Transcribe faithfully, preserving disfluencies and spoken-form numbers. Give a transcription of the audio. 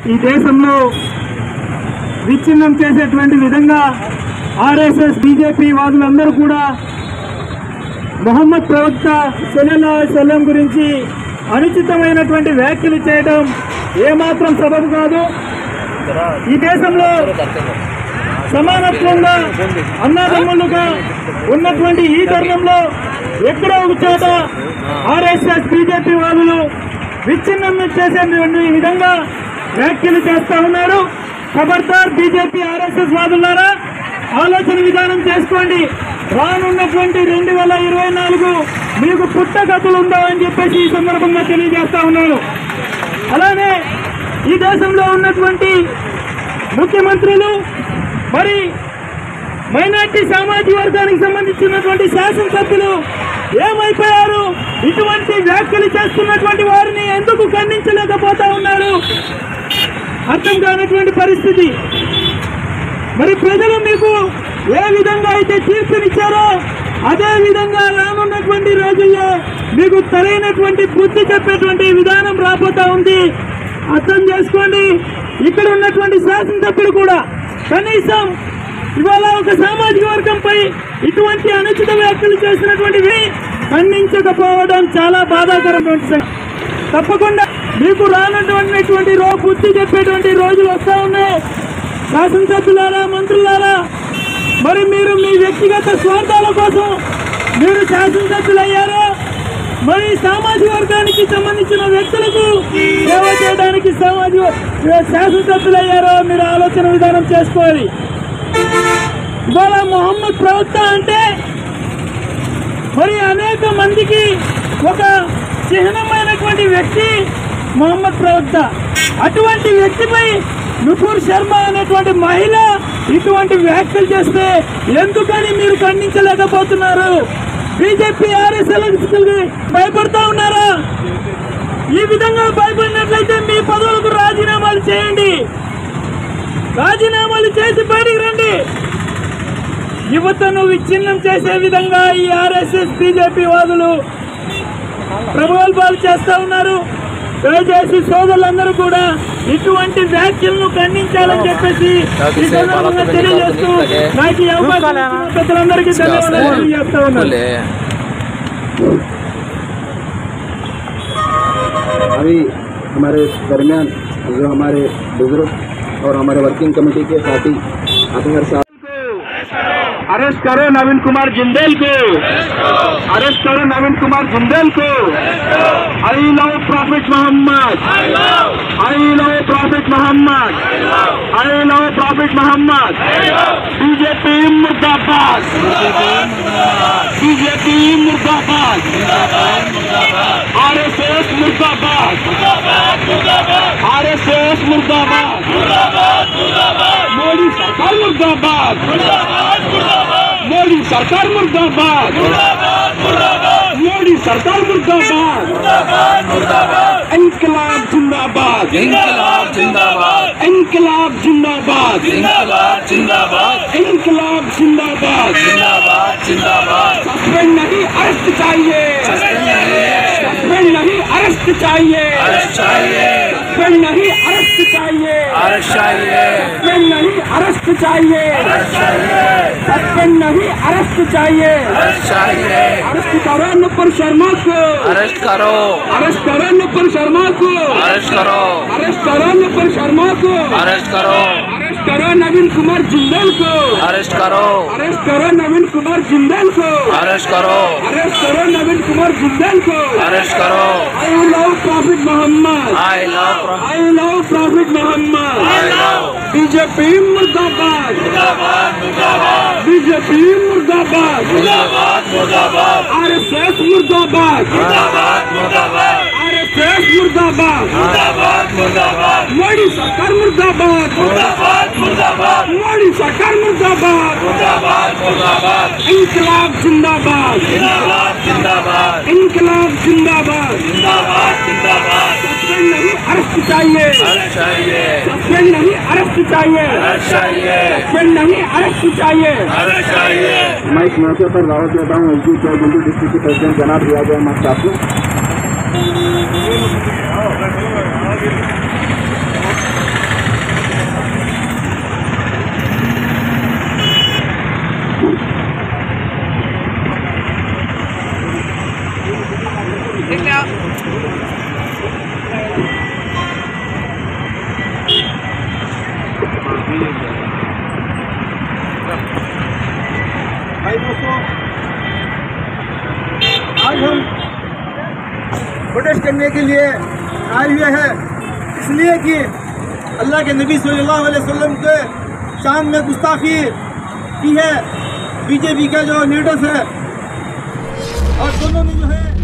ఈ దేశంలో విచ్ఛిన్నం చేసేటువంటి విధంగా ఆర్ఎస్ఎస్ బీజేపీ వాదులందరూ కూడా మొహమ్మద్ ప్రవక్త సల్లల్లాహు అలైహి వసల్లం గురించి అనుచితమైనటువంటి వ్యాఖ్యలు చేయడం ఏమాత్రం సబబు కాదు. ఈ దేశంలో సమానత్వంగా అన్నదమ్ములుగా ఉన్నటువంటి ఈ తరుణంలో ఎక్కడో ఒక చోట ఆర్ఎస్ఎస్ బీజేపీ వాళ్ళు విచ్ఛిన్నం చేసేటువంటి విధంగా వ్యాఖ్యలు చేస్తా ఉన్నారు. ఖబర్దార్ బీజేపీ ఆర్ఎస్ఎస్ వాదులారా, ఆలోచన విధానం చేసుకోండి. రానున్నటువంటి రెండు వేల ఇరవై నాలుగు మీకు పుట్టగతులు ఉందామని చెప్పేసి ఈ సందర్భంగా తెలియజేస్తా ఉన్నాను. అలానే ఈ దేశంలో ఉన్నటువంటి ముఖ్యమంత్రులు మరి మైనార్టీ సామాజిక వర్గానికి సంబంధించినటువంటి శాసనసభ్యులు ఏమైపోయారు? ఇటువంటి వ్యాఖ్యలు చేస్తున్నటువంటి వారిని ఎందుకు ఖండించలేకపోతా ఉన్నారు? అర్థం కానటువంటి పరిస్థితి. మరి ప్రజలు మీకు ఏ విధంగా అయితే తీర్పునిచ్చారో అదే విధంగా రానున్నటువంటి రోజుల్లో మీకు సరైనటువంటి బుద్ధి చెప్పేటువంటి విధానం రాబోతా ఉంది. అర్థం చేసుకోండి. ఇక్కడ ఉన్నటువంటి శాసనసభ్యులు కూడా కనీసం ఇవాళ ఒక సామాజిక వర్గంపై ఇటువంటి అనుచిత వ్యాఖ్యలు చేసినటువంటివి ఖండించకపోవడం చాలా బాధాకరమైన సంగతి. తప్పకుండా మీకు రానటువంటి రో బుద్ధి చెప్పేటువంటి రోజులు వస్తా ఉన్నాయి. శాసనసభ్యులారా, మంత్రులారా, మరి మీరు మీ వ్యక్తిగత స్వార్థాల కోసం మీరు శాసనసభ్యులయ్యారో, మరి సామాజిక వర్గానికి సంబంధించిన వ్యక్తులకు సేవ చేయడానికి సామాజిక శాసనసభ్యులయ్యారో మీరు ఆలోచన విధానం చేసుకోవాలి. ఇవాళ మొహమ్మద్ ప్రవక్త అంటే మరి అనేక మందికి ఒక చిహ్నమైనటువంటి వ్యక్తి మొహమ్మద్ ప్రవక్త. అటువంటి వ్యక్తిపై నుపూర్ శర్మ అనేటువంటి మహిళ ఇటువంటి వ్యాఖ్యలు చేస్తే ఎందుకని మీరు ఖండించలేకపోతున్నారు? బీజేపీ ఆర్ఎస్ఎస్ భయపడతా ఉన్నారా? ఈ విధంగా భయపడినట్లయితే మీ పదవులకు రాజీనామాలు చేయండి. రాజీనామాలు చేసి బయటికి రండి. యువతను విచ్ఛిన్నం చేసే విధంగా ఈ ఆర్ఎస్ఎస్ బీజేపీ వాదులు ప్రగల్భాలు చేస్తా ఉన్నారు. దయచేసి సోదరులందరూ కూడా ఇటువంటి వ్యాఖ్యలను ఖండించాలని చెప్పేసి ఈ సందర్భంగా తెలియజేస్తూ నాకు ఈ అవకాశం పెద్దలందరికీ ధన్యవాదాలు తెలియజేస్తా ఉన్నాను. अभी हमारे दरमियान जो हमारे बुजुर्ग और हमारे वर्किंग कमेटी के साथी अतहर साहब अरेस्ट करो नवीन कुमार जिंदेल को, अरेस्ट करो नवीन कुमार जिंदेल को। I love prophet Muhammad, I love prophet Muhammad, I love prophet Muhammad. BJP मुर्दाबाद, बीजेपी मुर्दाबाद, आरएसएस मुर्दाबाद, आरएसएस मुर्दाबाद, मोदी सरकार मुर्दाबाद, मोदी सरकार मुर्दाबाद, मोदी सरकार मुर्दाबाद, इंकलाब जिंदाबाद, इंकलाब जिंदाबाद, इंकलाब जिंदाबाद, जिंदाबाद जिंदाबाद, इंकलाब जिंदाबाद, जिंदाबाद जिंदाबाद। सस्पेंड नहीं अरेस्ट चाहिए, सस्पेंड नहीं अरेस्ट चाहिए, अरेस्ट चाहिए, सस्पेंड नहीं अरेस्ट चाहिए, अरेस्ट चाहिए, सस्पेंड नहीं अरेस्ट चाहिए, अरेस्ट चाहिए, सस्पेंड नहीं अरेस्ट चाहिए, अरेस्ट चाहिए। अरेस्ट करो नुपुर शर्मा को, अरेस्ट करो, अरेस्ट करो नुपुर शर्मा को, अरेस्ट करो, अरेस्ट करो नुपुर शर्मा को, अरेस्ट करो, अरेस्ट करो नवीन कुमार जिंदेल को, अरेस्ट करो, अरेस्ट करो नवीन कुमार जिंदेल को, अरेस्ट करो, अरेस्ट करो नवीन कुमार जिंदेल को। अरेस्ट करो। I love prophet Muhammad, I love, I love prophet Muhammad, I love. BJP मुर्दाबाद, मुर्दाबाद मुर्दाबाद, बीजेपी मुर्दाबाद, मुर्दाबाद मुर्दाबाद, आरएसएस मुर्दाबाद, मुर्दाबाद मुर्दाबाद, आरएसएस मुर्दाबाद, मुर्दाबाद मुर्दाबाद, मोदी सरकार मुर्दाबाद, मुर्दाबाद मुर्दाबाद, मोदी सरकार मुर्दाबाद, मुर्दाबाद मुर्दाबाद, इंकलाब जिंदाबाद, जिंदाबाद जिंदाबाद, इंकलाब जिंदाबाद, जिंदाबाद जिंदाबाद। सस्पेंड नहीं अरेस्ट चाहिए, अरेस्ट चाहिए, सस्पेंड नहीं अरेस्ट चाहिए, अरेस्ट चाहिए, सस्पेंड नहीं अरेस्ट चाहिए। अरेस्ट चाहिए। मैं इस मौके पर दावत देता हूँ एसडी जल्दी डिस्ट्रिक्ट के प्रेसिडेंट जनाब रियाज अहमद साहब को। प्रोटेस्ट करने के लिए आए हुए हैं, इसलिए कि अल्लाह के नबी सल्लल्लाहु अलैहि वसल्लम के शान में गुस्ताखी की है बीजेपी के जो लीडर्स है, और दोनों ने जो है